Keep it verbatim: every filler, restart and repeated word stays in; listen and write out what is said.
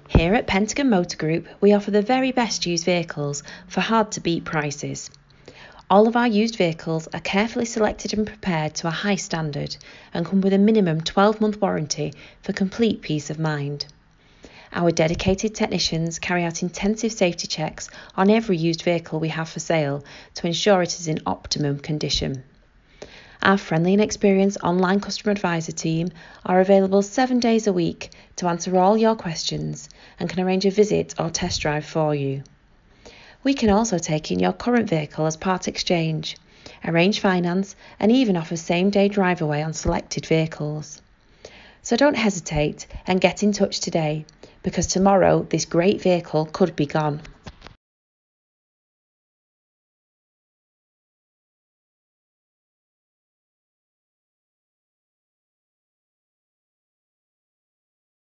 Here at Pentagon Motor Group, we offer the very best used vehicles for hard-to-beat prices. All of our used vehicles are carefully selected and prepared to a high standard and come with a minimum twelve-month warranty for complete peace of mind. Our dedicated technicians carry out intensive safety checks on every used vehicle we have for sale to ensure it is in optimum condition. Our friendly and experienced online customer advisor team are available seven days a week to answer all your questions and can arrange a visit or test drive for you. We can also take in your current vehicle as part exchange, arrange finance and even offer same-day drive away on selected vehicles. So don't hesitate and get in touch today, because tomorrow this great vehicle could be gone.